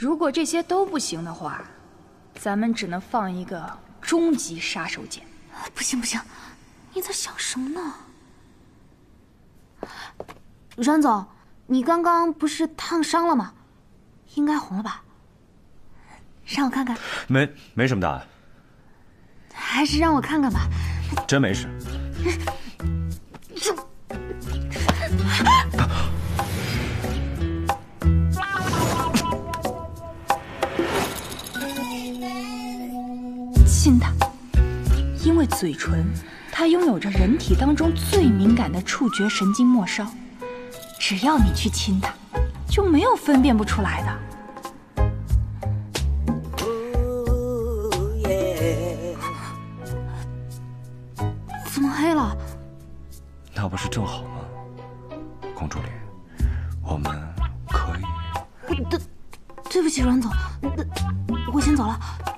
如果这些都不行的话，咱们只能放一个终极杀手锏。 不行不行，你在想什么呢？阮总，你刚刚不是烫伤了吗？应该红了吧？让我看看。 没什么大碍。 还是让我看看吧。 真没事。 亲他，因为嘴唇，它拥有着人体当中最敏感的触觉神经末梢，只要你去亲它，就没有分辨不出来的。 怎么黑了？ 那不是正好吗？公主脸，我们可以。 对不起，阮总，我先走了。